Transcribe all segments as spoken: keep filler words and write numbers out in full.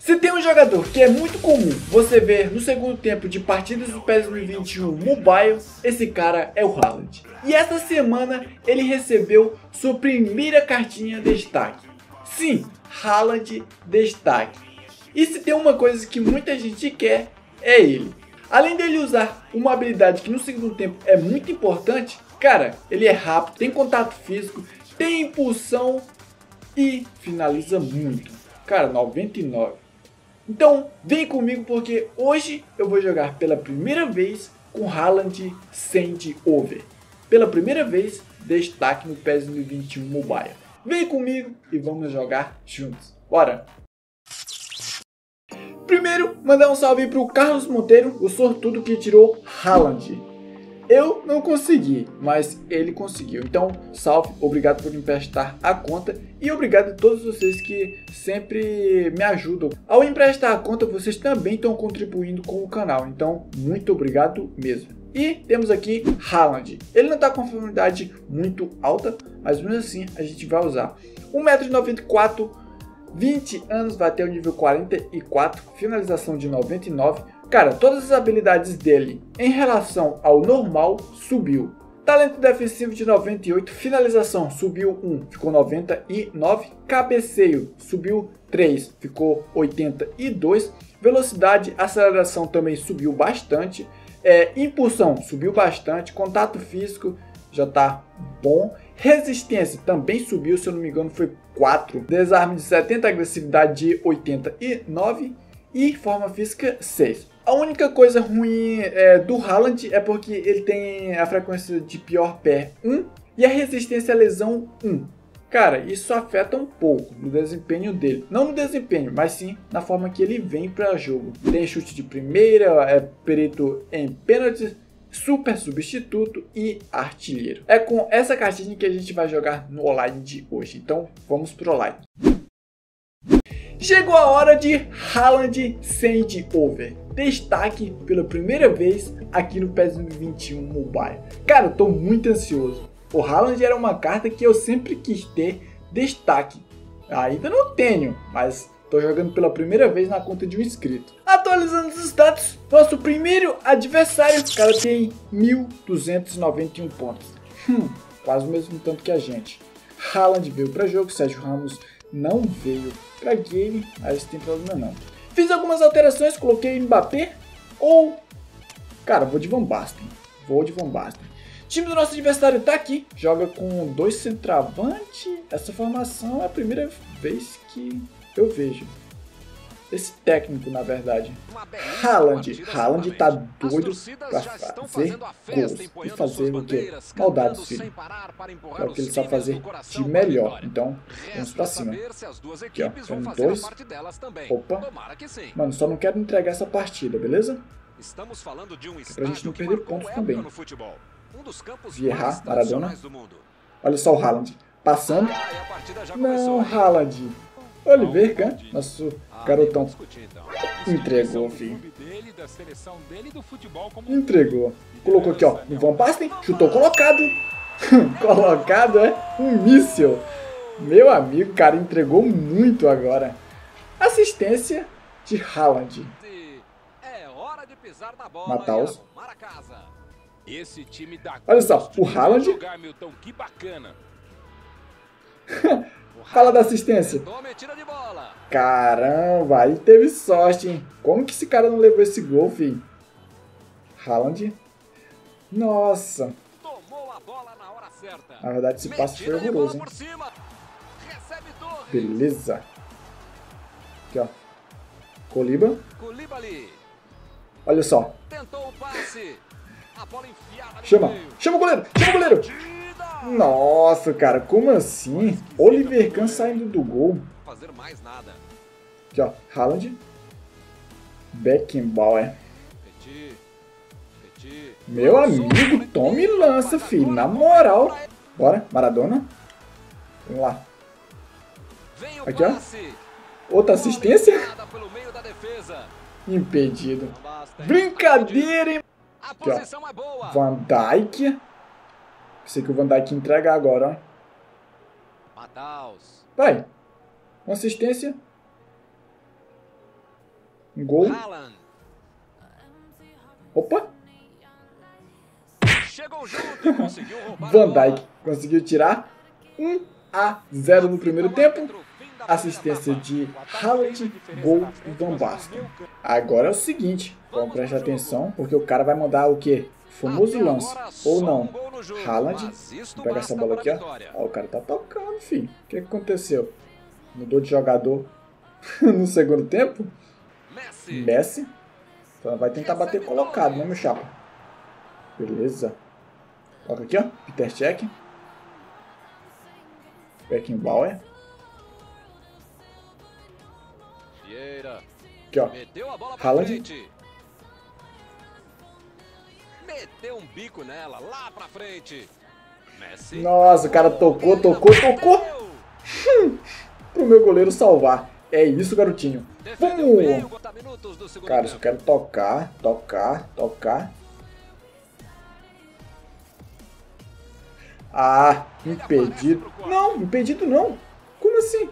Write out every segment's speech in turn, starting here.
Se tem um jogador que é muito comum você ver no segundo tempo de partidas do PES dois mil e vinte e um Mobile, esse cara é o Haaland. E essa semana ele recebeu sua primeira cartinha destaque. Sim, Haaland destaque. E se tem uma coisa que muita gente quer, é ele. Além dele usar uma habilidade que no segundo tempo é muito importante, cara, ele é rápido, tem contato físico, tem impulsão e finaliza muito. Cara, noventa e nove. Então, vem comigo porque hoje eu vou jogar pela primeira vez com Haaland Send Over. Pela primeira vez, destaque no PES dois mil e vinte e um Mobile. Vem comigo e vamos jogar juntos. Bora! Primeiro, mandar um salve para o Carlos Monteiro, o sortudo que tirou Haaland. Eu não consegui, mas ele conseguiu. Então, salve, obrigado por emprestar a conta e obrigado a todos vocês que sempre me ajudam. Ao emprestar a conta, vocês também estão contribuindo com o canal. Então, muito obrigado mesmo. E temos aqui Haaland. Ele não está com uma formalidade muito alta, mas mesmo assim a gente vai usar. um metro e noventa e quatro, vinte anos, vai até o nível quarenta e quatro, finalização de noventa e nove. Cara, todas as habilidades dele em relação ao normal subiu. Talento defensivo de noventa e oito, finalização subiu um, ficou noventa e nove. Cabeceio subiu três, ficou oitenta e dois. Velocidade, aceleração também subiu bastante. É, impulsão subiu bastante. Contato físico já tá bom. Resistência também subiu, se eu não me engano foi quatro. Desarme de setenta, agressividade de oitenta e nove e forma física seis. A única coisa ruim é, do Haaland é porque ele tem a frequência de pior pé um e a resistência à lesão um. Cara, isso afeta um pouco no desempenho dele. Não no desempenho, mas sim na forma que ele vem para jogo. Tem chute de primeira, é perito em pênaltis, super substituto e artilheiro. É com essa cartinha que a gente vai jogar no online de hoje. Então vamos pro online. Chegou a hora de Haaland Send Over. Destaque pela primeira vez aqui no PES dois mil e vinte e um Mobile. Cara, eu tô muito ansioso. O Haaland era uma carta que eu sempre quis ter destaque. Ainda não tenho, mas tô jogando pela primeira vez na conta de um inscrito. Atualizando os status, nosso primeiro adversário, o cara tem mil duzentos e noventa e um pontos. Hum, quase o mesmo tanto que a gente. Haaland veio para jogo, Sérgio Ramos não veio para game, mas tem problema não. Fiz algumas alterações, coloquei Mbappé ou... Cara, vou de Van Basten. Vou de Van Basten. O time do nosso adversário tá aqui, joga com dois centroavantes. Essa formação é a primeira vez que eu vejo. Esse técnico, na verdade. Haaland. Haaland tá doido pra fazer gols. E fazer o quê? Maldades, filho. É o que ele sabe fazer de melhor. Então, vamos pra cima. Aqui, ó. Tem dois. Opa. Mano, só não quero entregar essa partida, beleza? É pra gente não perder pontos também. Vieira, Maradona. Olha só o Haaland. Passando. Não, Haaland. Oliver, nosso garotão, entregou, filho. Entregou. Colocou aqui, ó, no Van Basten, chutou colocado. Colocado, é um míssil. Meu amigo, cara, entregou muito agora. Assistência de Haaland. Mataus. Olha só, o Haaland. Fala da assistência. Caramba, aí teve sorte, hein? Como que esse cara não levou esse gol, filho? Haaland. Nossa. Na verdade, esse passe foi horroroso, hein? Beleza. Aqui, ó. Coliba. Olha só. Chama. Chama o goleiro. Chama o goleiro. Nossa, cara, como assim? Oliver Kahn saindo do gol. Aqui, ó, Haaland. Beckenbauer. Meu amigo, tome lança, filho. Na moral. Bora, Maradona. Vamos lá. Aqui, ó. Outra assistência. Impedido. Brincadeira, hein? Aqui, ó. Van Dijk. Sei que o Van Dijk entrega agora, ó. Vai. Uma assistência. Um gol. Opa. Van Dijk conseguiu tirar um a zero no primeiro tempo. Assistência de Haaland, gol e Van Basten. Agora é o seguinte, vamos prestar atenção, porque o cara vai mandar o quê? Famoso lance, ou não. Haaland, vou pegar essa bola aqui, ó. Ó, o cara tá tocando, filho. O que, que aconteceu? Mudou de jogador no segundo tempo? Messi. Então vai tentar bater colocado, né, meu chapa? Beleza. Coloca aqui, ó. Peter Cech. Beckenbauer. Aqui, ó. Haaland. Meteu um bico nela, lá pra frente. Messi. Nossa, o cara tocou, tocou, tocou. Hum, pro meu goleiro salvar. É isso, garotinho. Vamos! Cara, eu quero tocar, tocar, tocar. Ah, impedido. Não, impedido não. Como assim?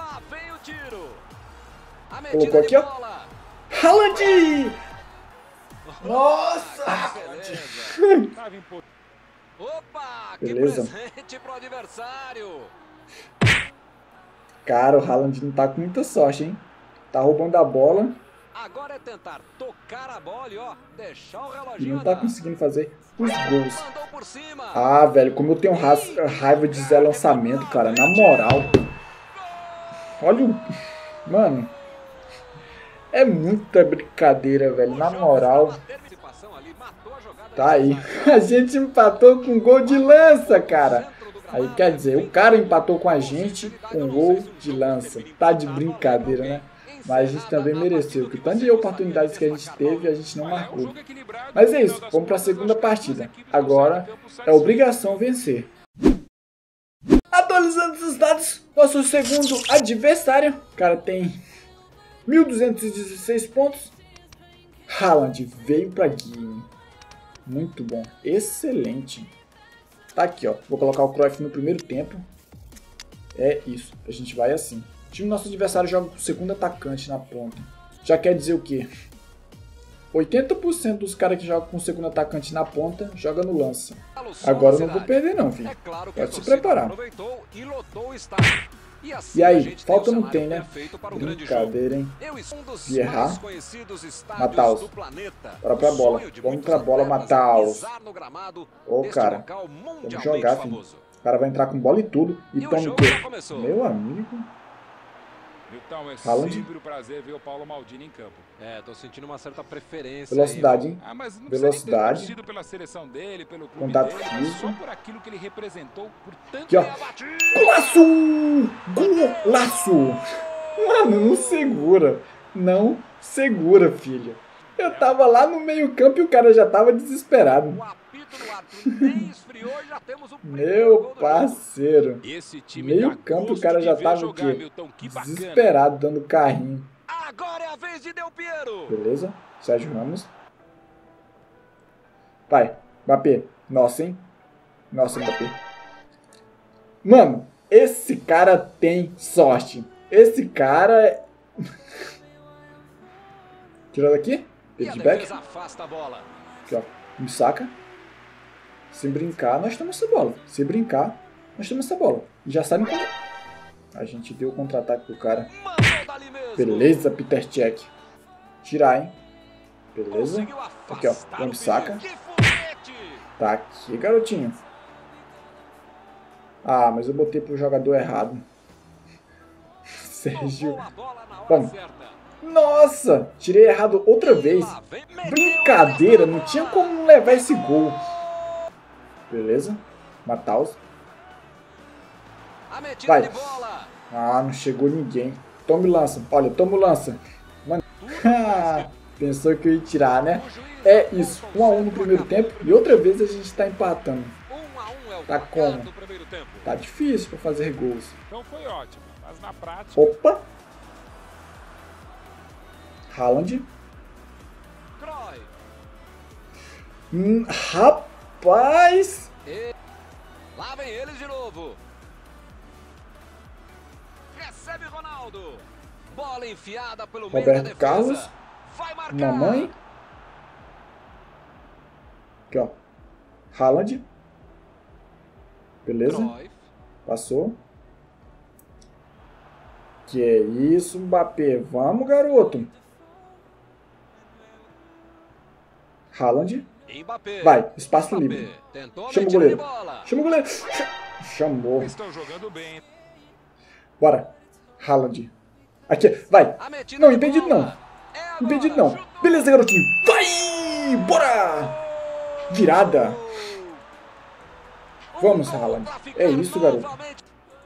Colocou aqui, ó. Haaland! Nossa! Opa, beleza. Que presente pro adversário. Cara, o Haaland não tá com muita sorte, hein? Tá roubando a bola. Agora é tentar tocar a bola e, ó, deixar o E reloginho não tá andar. conseguindo fazer os gols. Mandou por cima. Ah, velho, como eu tenho ra raiva de Zé Lançamento, cara. Na moral. Olha o... Mano. É muita brincadeira, velho. Na moral. Tá aí. A gente empatou com gol de lança, cara. Aí quer dizer, o cara empatou com a gente com gol de lança. Tá de brincadeira, né? Mas a gente também mereceu. Que tanto de oportunidades que a gente teve, a gente não marcou. Mas é isso. Vamos para a segunda partida. Agora é obrigação vencer. Atualizando os dados, nosso segundo adversário. O cara tem mil duzentos e dezesseis pontos. Haaland veio para game. Muito bom. Excelente. Tá aqui, ó. Vou colocar o Cruyff no primeiro tempo. É isso. A gente vai assim. O time do nosso adversário joga com o segundo atacante na ponta. Já quer dizer o quê? oitenta por cento dos caras que jogam com o segundo atacante na ponta joga no lança. Agora eu não vou perder não, filho. Pode se preparar. E aí, falta não tem, né? Brincadeira, hein? Vieira. Mataus. Bora pra bola. Vamos pra bola, Mataus. Ô, cara. Vamos jogar, filho. O cara vai entrar com bola e tudo. E toma o quê? Meu amigo. Então é Haaland. sempre um prazer ver o Paulo Maldini em campo. É, tô sentindo uma certa preferência. Velocidade, hein? Ah, mas não Velocidade. precisa ter pela seleção dele, pelo clube Contato dele, mas físico. só por aquilo que ele representou por tanto Aqui, ó. abatido. Golaço! Golaço! Mano, não segura. Não segura, filho. Eu tava lá no meio campo e o cara já tava desesperado. O apito do árbitro nem esfriou e já temos o Meu parceiro. Esse time Meio dá campo o gosto cara de já ver tava o jogar, quê? Milton, que bacana. Desesperado, dando carrinho. Agora é a vez de Del Piero. Beleza? Sérgio Ramos. Vai, Mbappé. Nossa, hein? Nossa, Mbappé. Mano, esse cara tem sorte. Esse cara é... Tirou daqui. Feedback. Afasta a bola. Aqui, ó. Me saca. Se brincar, nós temos essa bola. Se brincar, nós temos essa bola. E já sabe como. A gente deu o contra-ataque pro cara. Beleza, Peter Cech. Tirar, hein? Beleza. Aqui, ó. Vamos saca. Tá aqui, garotinho. Ah, mas eu botei pro jogador errado. Sérgio. Vamos. Nossa! Tirei errado outra vez. Brincadeira, não tinha como levar esse gol. Beleza. Mataus. Vai. Ah, não chegou ninguém. Tome lança. Olha, toma o lança. Mano. Pensou que eu ia tirar, né? É isso. um a um no primeiro tempo. E outra vez a gente tá empatando. Tá como? Tá difícil pra fazer gols. Então foi ótimo, mas na prática... Opa! Haaland. Hum, rapaz! Lá vem eles de novo. Recebe Ronaldo. Bola enfiada pelo meio da Roberto defesa. Carlos. Vai marcar. Mamãe. Aqui, ó. Haaland. Beleza. Cruyff. Passou. Que é isso, Mbappé. Vamos, garoto. Haaland. Mbappé. Vai, espaço Mbappé. livre. Tentou Chama o metida goleiro. de bola. Chama o goleiro. Ch- Chamou. Estão jogando bem. Bora. Haaland. Aqui, vai. A metida Não, de impedido bola. não. É agora. Impedido não. Chutou. Beleza, garotinho. Vai! Bora! Virada. Vamos, Um gol Haaland. pra ficar É isso, garoto. novamente.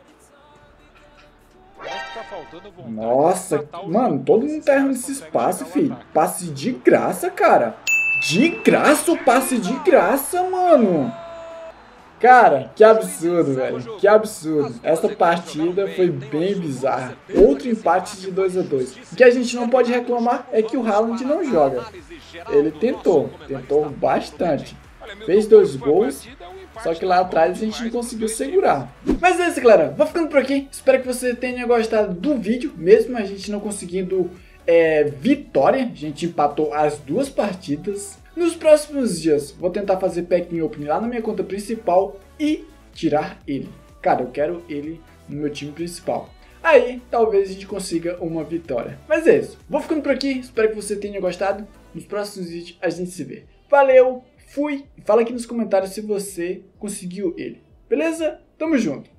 Parece que tá faltando vontade de Nossa, matar o mano, jogo. todo mundo tá errando esse Consegue espaço, chegar ao filho. ataque. Passe de graça, cara. De graça o passe de graça, mano. Cara, que absurdo, velho. Que absurdo. Essa partida foi bem bizarra. Outro empate de dois a dois. O que a gente não pode reclamar é que o Haaland não joga. Ele tentou, tentou bastante. Fez dois gols, só que lá atrás a gente não conseguiu segurar. Mas é isso, galera. Vou ficando por aqui. Espero que você tenha gostado do vídeo. Mesmo a gente não conseguindo é, vitória, a gente empatou as duas partidas. Nos próximos dias, vou tentar fazer packing open lá na minha conta principal e tirar ele. Cara, eu quero ele no meu time principal. Aí, talvez a gente consiga uma vitória. Mas é isso. Vou ficando por aqui. Espero que você tenha gostado. Nos próximos vídeos a gente se vê. Valeu, fui. Fala aqui nos comentários se você conseguiu ele. Beleza? Tamo junto.